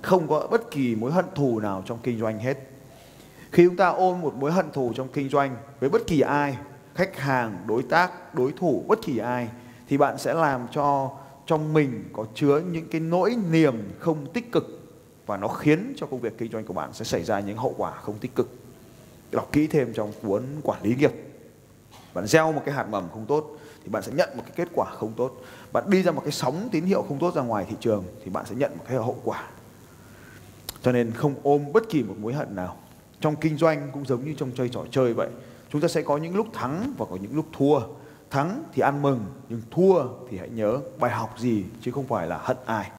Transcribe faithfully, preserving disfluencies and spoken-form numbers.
Không có bất kỳ mối hận thù nào trong kinh doanh hết. Khi chúng ta ôm một mối hận thù trong kinh doanh với bất kỳ ai, khách hàng, đối tác, đối thủ, bất kỳ ai, thì bạn sẽ làm cho trong mình có chứa những cái nỗi niềm không tích cực, và nó khiến cho công việc kinh doanh của bạn sẽ xảy ra những hậu quả không tích cực. Đọc kỹ thêm trong cuốn Quản lý nghiệp. Bạn gieo một cái hạt mầm không tốt thì bạn sẽ nhận một cái kết quả không tốt. Bạn đi ra một cái sóng tín hiệu không tốt ra ngoài thị trường thì bạn sẽ nhận một cái hậu quả. Cho nên không ôm bất kỳ một mối hận nào. Trong kinh doanh cũng giống như trong chơi trò chơi vậy. Chúng ta sẽ có những lúc thắng và có những lúc thua. Thắng thì ăn mừng, nhưng thua thì hãy nhớ bài học gì chứ không phải là hận ai.